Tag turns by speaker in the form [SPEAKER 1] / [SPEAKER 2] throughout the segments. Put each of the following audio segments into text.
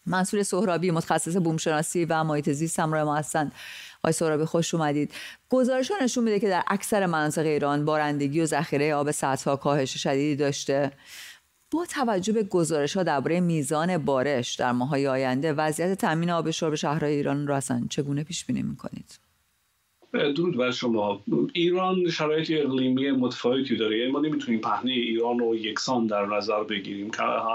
[SPEAKER 1] منصور سهرابی متخصص بومشناسی و محیط زیست همراه ما هستند. آقای سهرابی خوش اومدید. گزارش‌ها نشون میده که در اکثر مناطق ایران بارندگی و ذخیره آب سدها کاهش شدیدی داشته. با توجه به گزارش‌ها درباره میزان بارش در ماه‌های آینده، وضعیت تامین آب شرب شهرهای ایران رو اصلا چگونه پیش بینی می‌کنید؟
[SPEAKER 2] درود بر شما. ایران شرایط اقلیمی متفاوتی داره، یعنی ما نمیتونیم پهنه ایران رو یکسان در نظر بگیریم.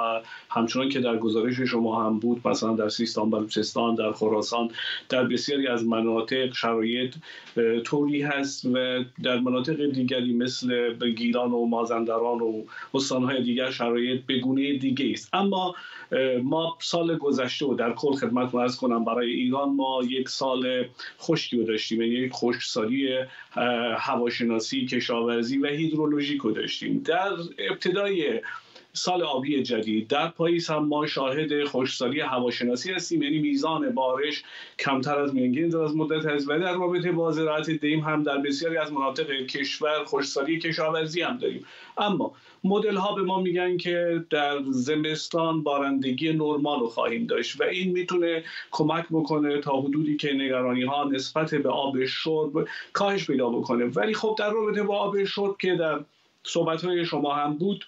[SPEAKER 2] همچنان که در گزارش شما هم بود، مثلا در سیستان، بلوچستان، در خراسان، در بسیاری از مناطق شرایط طوری هست و در مناطق دیگری مثل گیلان و مازندران و استان‌های دیگر شرایط به گونه دیگه است. اما ما سال گذشته و در کل خدمتتون عرض کنم برای ایران ما یک سال خشکی رو داشتیم، یک خشکسالی هواشناسی، کشاورزی و هیدرولوژیک رو داشتیم. در ابتدای سال آبی جدید در پاییز هم ما شاهد خشکسالی هواشناسی هستیم، یعنی میزان بارش کمتر از میانگین دراز مدت است و در رابطه با زراعت دیم هم در بسیاری از مناطق کشور خشکسالی کشاورزی هم داریم. اما مدل ها به ما میگن که در زمستان بارندگی نرمال رو خواهیم داشت و این میتونه کمک بکنه تا حدودی که نگرانی ها نسبت به آب شرب کاهش پیدا بکنه. ولی خب در رابطه با آب شرب که در صحبت های شما هم بود،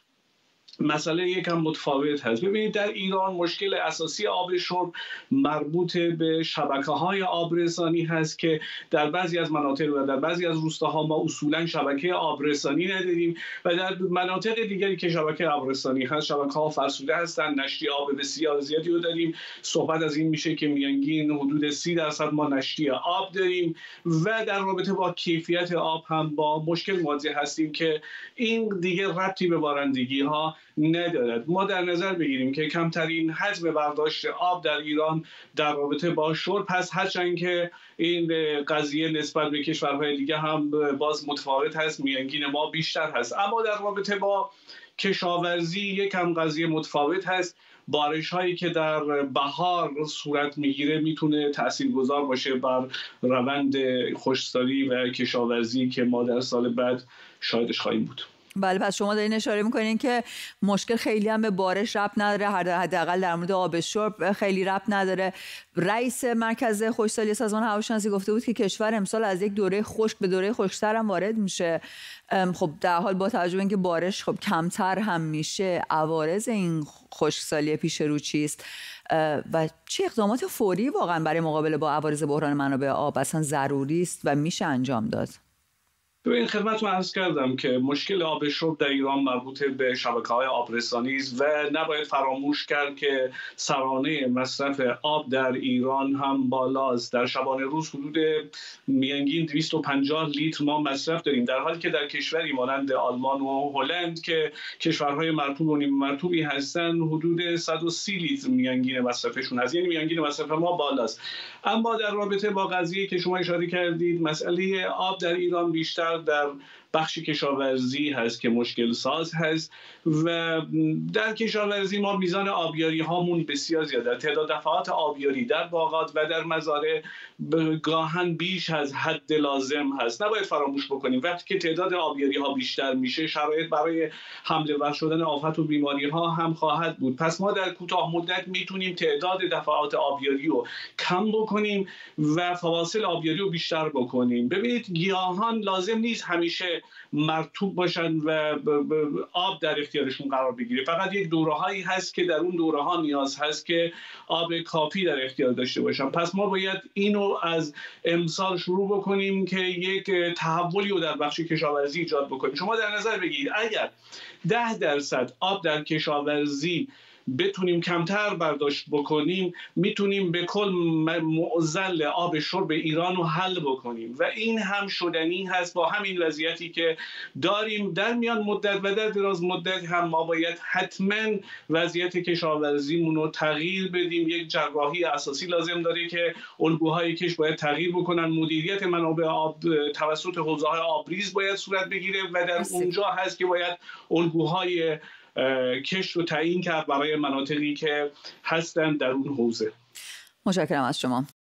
[SPEAKER 2] مسئله یکم متفاوت هست. ببینید در ایران مشکل اساسی آب شرب مربوط به شبکه‌های آبرسانی هست که در بعضی از مناطق و در بعضی از روستاها ما اصولا شبکه آبرسانی نداریم و در مناطق دیگری که شبکه آبرسانی هست شبکه‌ها فرسوده هستند، نشتی آب بسیار زیادی رو داریم. صحبت از این میشه که میانگین حدود 30% ما نشتی آب داریم و در رابطه با کیفیت آب هم با مشکل مواجه هستیم که این دیگه ربطی به بارندگی ها ندارد. ما در نظر بگیریم که کمترین حجم برداشت آب در ایران در رابطه با شرب هست، هرچند که این قضیه نسبت به کشورهای دیگه هم باز متفاوت هست، میانگین ما بیشتر هست. اما در رابطه با کشاورزی یکم قضیه متفاوت هست. بارش هایی که در بهار صورت میگیره میتونه تاثیرگذار باشه بر روند خشکسالی و کشاورزی که ما در سال بعد شاهدش خواهیم بود.
[SPEAKER 1] بله، پس شما دارین اشاره میکنین که مشکل خیلی هم به بارش ربط نداره، حداقل در مورد آب شرب خیلی ربط نداره. رئیس مرکز خشکسالی سازمان هواشناسی گفته بود که کشور امسال از یک دوره خشک به دوره خشک‌تر هم وارد میشه. خب در حال با توجه به اینکه بارش خب کمتر هم میشه، عوارض این خشکسالی پیش رو چیست و چه اقدامات فوری واقعا برای مقابله با عوارض بحران منابع آب اصلا ضروری است و میشه انجام داد؟
[SPEAKER 2] این خدمتتون عرض کردم که مشکل آب شرب در ایران مربوط به شبکه‌های آبرسانی است و نباید فراموش کرد که سرانه مصرف آب در ایران هم بالاست. در شبانه روز حدود میانگین 250 لیتر ما مصرف داریم، در حالی که در کشوری مانند آلمان و هلند که کشورهای مرطوب و نیمه مرطوبی هستند حدود 130 لیتر میانگین مصرفشون هست، یعنی میانگین مصرف ما بالاست. اما در رابطه با قضیه که شما اشاره کردید، مسئله آب در ایران بیشتر در بخش کشاورزی هست که مشکل ساز هست و در کشاورزی ما میزان آبیاری هامون بسیار زیاده. تعداد دفعات آبیاری در باغات و در مزارع گاهن بیش از حد لازم هست. نباید فراموش بکنیم وقتی که تعداد آبیاری ها بیشتر میشه، شرایط برای حمله ور شدن آفت و بیماری ها هم خواهد بود. پس ما در کوتاه مدت میتونیم تعداد دفعات آبیاری رو کم بکنیم و فواصل آبیاری رو بیشتر بکنیم. ببینید گیاهان لازم نیست همیشه مرطوب باشن و آب در اختیارشون قرار بگیره. فقط یک دوره‌هایی هست که در اون دوره‌ها نیاز هست که آب کافی در اختیار داشته باشن. پس ما باید اینو از امسال شروع بکنیم که یک تحولی رو در بخش کشاورزی ایجاد بکنیم. شما در نظر بگیرید اگر 10% آب در کشاورزی بتونیم کمتر برداشت بکنیم، میتونیم به کل معضل آب شرب ایران رو حل بکنیم و این هم شدنی هست. با همین وضعیتی که داریم در میان مدت و در دراز مدت هم ما باید حتما وضعیت کشاورزیمون رو تغییر بدیم. یک جراحی اساسی لازم داره که الگوهای کش باید تغییر بکنن. مدیریت منابع آب توسط حوزه‌های آبریز باید صورت بگیره و در اونجا هست که باید الگوهای کشت رو تعیین کرد برای مناطقی که هستند در اون حوزه.
[SPEAKER 1] متشکرم از شما.